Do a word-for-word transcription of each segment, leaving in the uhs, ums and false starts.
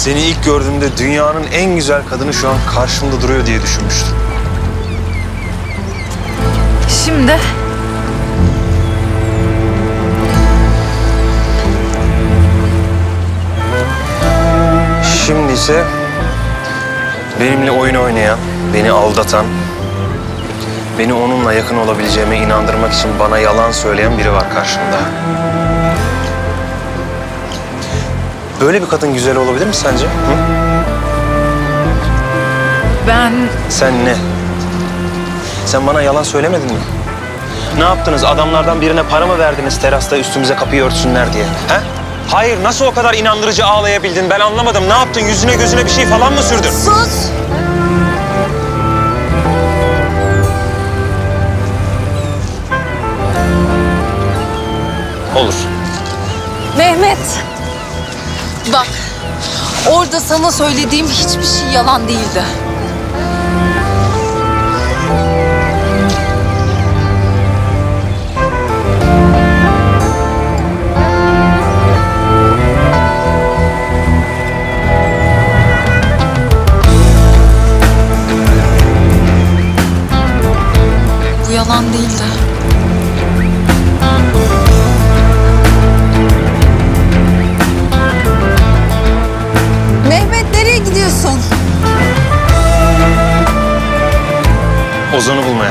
Seni ilk gördüğümde dünyanın en güzel kadını şu an karşımda duruyor diye düşünmüştüm. Şimdi? Şimdi ise benimle oyun oynayan, beni aldatan, beni onunla yakın olabileceğime inandırmak için bana yalan söyleyen biri var karşımda. Böyle bir kadın güzel olabilir mi sence? Hı? Ben... Sen ne? Sen bana yalan söylemedin mi? Ne yaptınız? Adamlardan birine para mı verdiniz terasta üstümüze kapıyı örtsünler diye? He? Hayır, nasıl o kadar inandırıcı ağlayabildin? Ben anlamadım. Ne yaptın? Yüzüne gözüne bir şey falan mı sürdün? Sus! Olur. Mehmet! Bak, orada sana söylediğim hiçbir şey yalan değildi. Bu yalan değildi. Mehmet, nereye gidiyorsun? Ozan'ı bulmaya.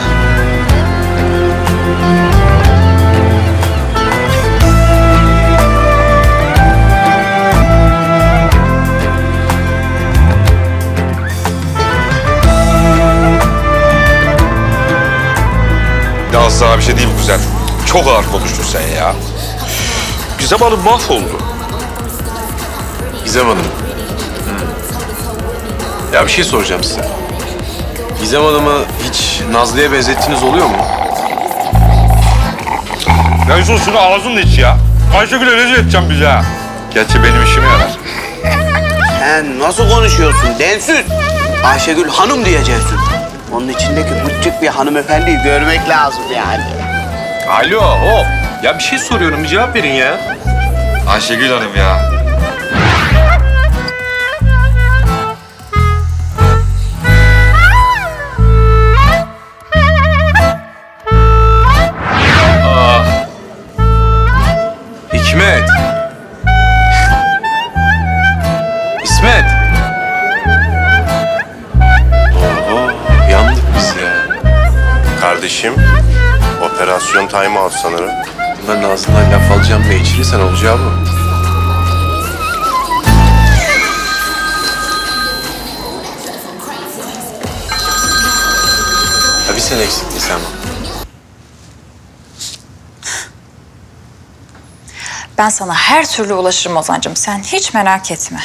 Ya az daha bir şey değil bu güzel. Çok ağır konuştun sen ya. Gizem Hanım mahvoldu. Gizem Hanım. Ya bir şey soracağım size. Gizem Hanım'ı hiç Nazlı'ya benzettiniz oluyor mu? Ya Yusuf şunu ağzınla iç ya. Ayşegül'e rezil edeceğim bizi ha. Gerçi benim işime yarar. Sen nasıl konuşuyorsun densiz? Ayşegül Hanım diyeceksin. Onun içindeki küçük bir hanımefendiyi görmek lazım yani. Alo, hop. Ya bir şey soruyorum, bir cevap verin ya. Ayşegül Hanım ya. Hikmet. İsmet. Oho, yandık biz ya. Kardeşim, operasyon time out sanırım. Ben ağzından laf alacağım ne içini, sen olacağı bu. Ya bir sen eksiktin sen bu. Ben sana her türlü ulaşırım Ozan'cığım. Sen hiç merak etme.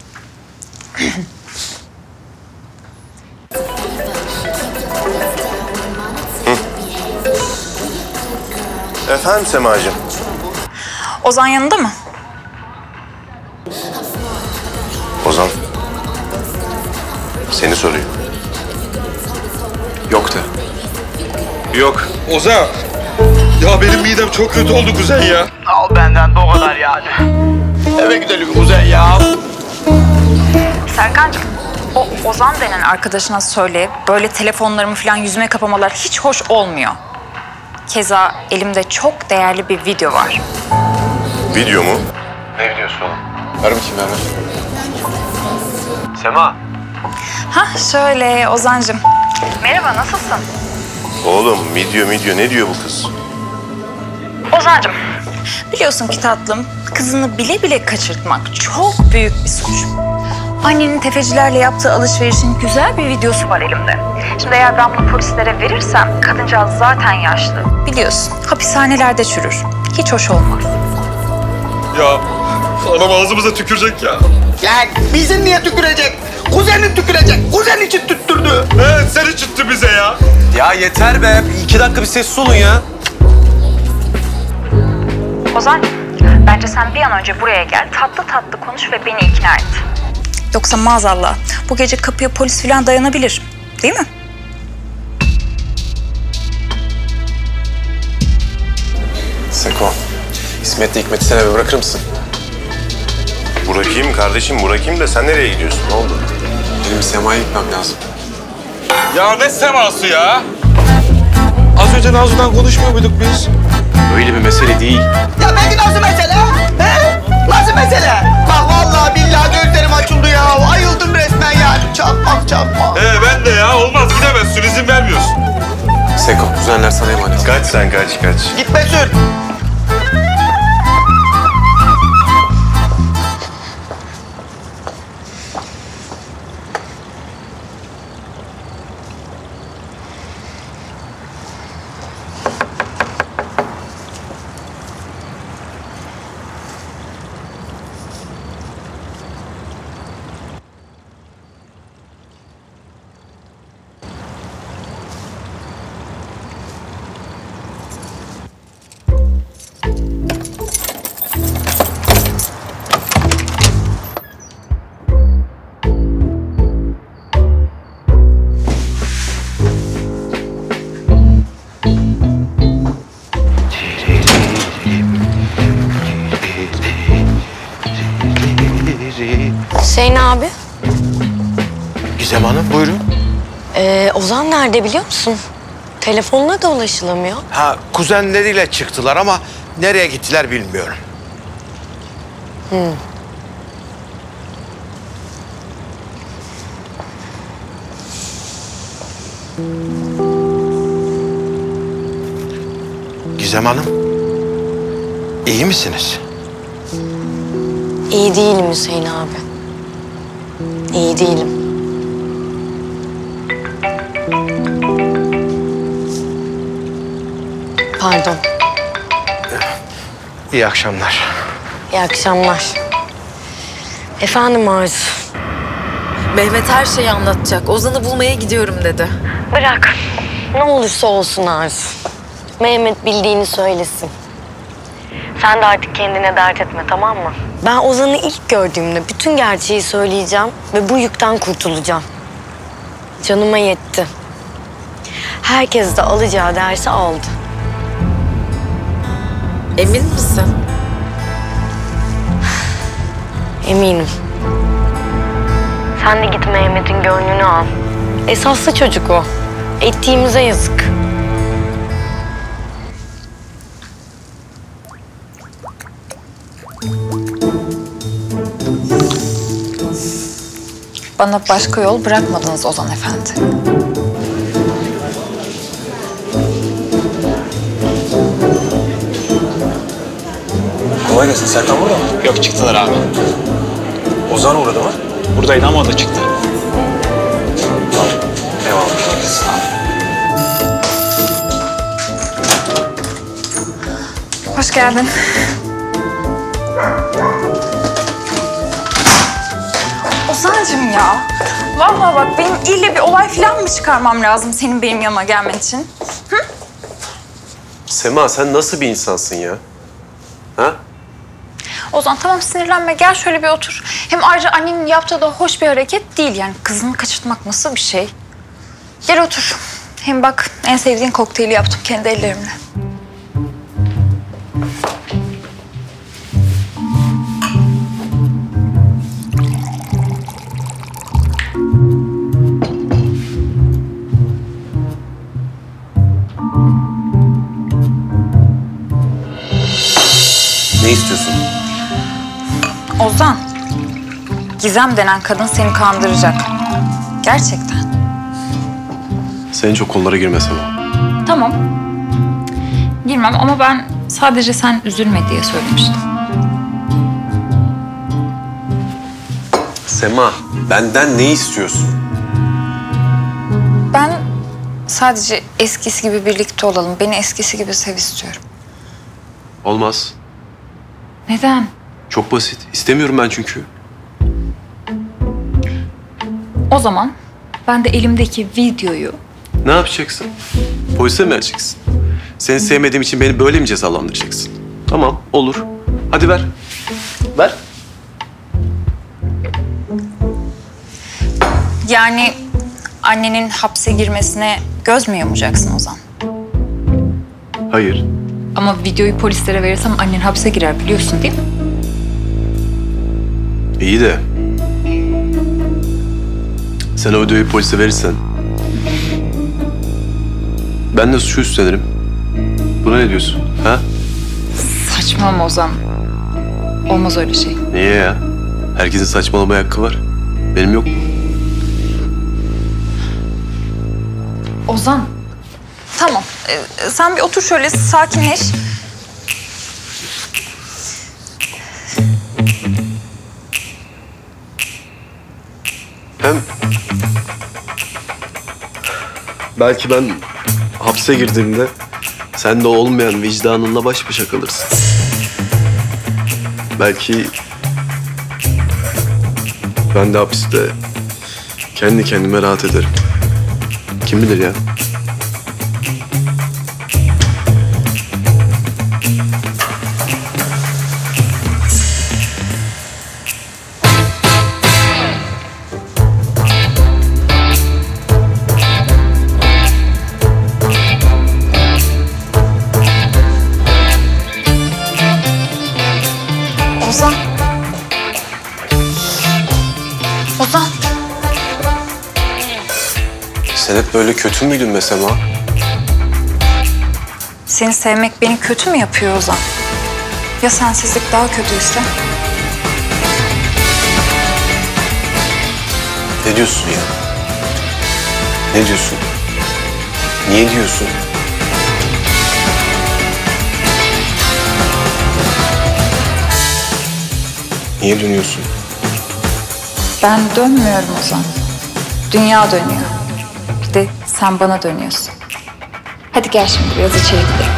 Efendim Semacığım? Ozan yanında mı? Ozan, seni soruyor. Yok da. Yok. Ozan. Ya benim midem çok kötü oldu Kuzey ya. Al benden de o kadar yani. Eve gidelim Kuzey ya. Serkancığım, o Ozan denen arkadaşına söyle, böyle telefonlarımı falan yüzüme kapamalar hiç hoş olmuyor. Keza elimde çok değerli bir video var. Video mu? Ne biliyorsun oğlum? Ver bakayım, ver ver. Sema. Hah şöyle Ozan'cığım. Merhaba, nasılsın? Oğlum, video video ne diyor bu kız? Ozan'cığım, biliyorsun ki tatlım, kızını bile bile kaçırtmak çok büyük bir suç. Annenin tefecilerle yaptığı alışverişin güzel bir videosu var elimde. Şimdi eğer ben bunu polislere verirsem, kadıncağız zaten yaşlı. Biliyorsun, hapishanelerde çürür. Hiç hoş olmaz. Ya adam ağzımıza tükürecek ya. Lan bizim niye tükürecek? Kuzenin tükürecek. Kuzen için tüttürdü. Evet seni çıktı bize ya. Ya yeter be. İki dakika bir sessiz olun ya. Ozan, bence sen bir an önce buraya gel, tatlı tatlı konuş ve beni ikna et. Yoksa maazallah bu gece kapıya polis falan dayanabilir, değil mi? Seko, İsmet'le Hikmet'i sen eve bırakır mısın? Bırakayım kardeşim, bırakayım da sen nereye gidiyorsun? Ne oldu? Benim Sema'ya gitmem lazım. Ya ne seması ya? Az önce Nazlı'dan konuşmuyor muyduk biz? Öyle bir mesele değil. Ya peki nasıl mesele? He? Nasıl mesele? Bak vallahi billahi gözlerim açıldı ya. Ayıldım resmen yani. Çakmak çakmak. He ben de ya. Olmaz gidemezsin. İzin vermiyorsun. Seko, kuzenler sana emanet. Kaç sen kaç kaç. Gitme sür. Hüseyin abi. Gizem Hanım buyurun. Ee, Ozan nerede biliyor musun? Telefonuna da ulaşılamıyor. Ha kuzenleriyle çıktılar ama nereye gittiler bilmiyorum. Hmm. Gizem Hanım, iyi misiniz? İyi değilim Hüseyin abi. İyi değilim. Pardon. İyi akşamlar. İyi akşamlar. Efendim Arzu. Mehmet her şeyi anlatacak. Ozan'ı bulmaya gidiyorum dedi. Bırak. Ne olursa olsun Arzu. Mehmet bildiğini söylesin. Sen de artık kendine dert etme, tamam mı? Ben Ozan'ı ilk gördüğümde bütün gerçeği söyleyeceğim ve bu yükten kurtulacağım. Canıma yetti. Herkes de alacağı dersi aldı. Emin misin? Eminim. Sen de git Mehmet'in gönlünü al. Esaslı çocuk o. Ettiğimize yazık. Bana başka yol bırakmadınız Ozan Efendi. Kolay gelsin. Serkan burada mı? Yok çıktılar abi. Ozan uğradı mı? Buradaydı ama o da çıktı. Eyvallah. Sağ ol. Hoş geldin. Ozancığım ya. Vallahi bak benim ille bir olay falan mı çıkarmam lazım senin benim yanıma gelmen için? Hı? Sema sen nasıl bir insansın ya? Ha? Ozan tamam sinirlenme gel şöyle bir otur. Hem ayrıca annenin yaptığı da hoş bir hareket değil yani kızını kaçırtmak nasıl bir şey? Gel otur. Hem bak en sevdiğin kokteyli yaptım kendi ellerimle. Ne istiyorsun? Ozan, Gizem denen kadın seni kandıracak. Gerçekten. Sen çok konulara girme Sema. Tamam. Girmem ama ben sadece sen üzülme diye söylemiştim. Sema, benden ne istiyorsun? Ben sadece eskisi gibi birlikte olalım. Beni eskisi gibi sev istiyorum. Olmaz. Neden? Çok basit. İstemiyorum ben çünkü. O zaman ben de elimdeki videoyu... Ne yapacaksın? Polise mi vereceksin? Seni sevmediğim için beni böyle mi cezalandıracaksın? Tamam, olur. Hadi ver. Ver. Yani annenin hapse girmesine göz mü yumacaksın Ozan? Hayır. Ama videoyu polislere verirsem annen hapse girer biliyorsun değil mi? İyi de sen o videoyu polise verirsen ben de suçu üstlenirim. Buna ne diyorsun? Ha? Saçmalama Ozan. Olmaz öyle şey. Niye ya? Herkesin saçmalamaya hakkı var. Benim yok mu? Ozan. Tamam. Ee, sen bir otur şöyle sakinleş. Hem belki ben hapse girdiğimde sen de olmayan vicdanınla baş başa kalırsın. Belki ben de hapiste kendi kendime rahat ederim. Kim bilir ya? Ozan. Ozan. Sen hep böyle kötü müydün be Sema? Seni sevmek beni kötü mü yapıyor Ozan? Ya sensizlik daha kötüyse? Ne diyorsun ya? Ne diyorsun? Niye diyorsun? Niye dönüyorsun? Ben dönmüyorum Ozan. Dünya dönüyor. Bir de sen bana dönüyorsun. Hadi gel şimdi biraz içeri gidelim.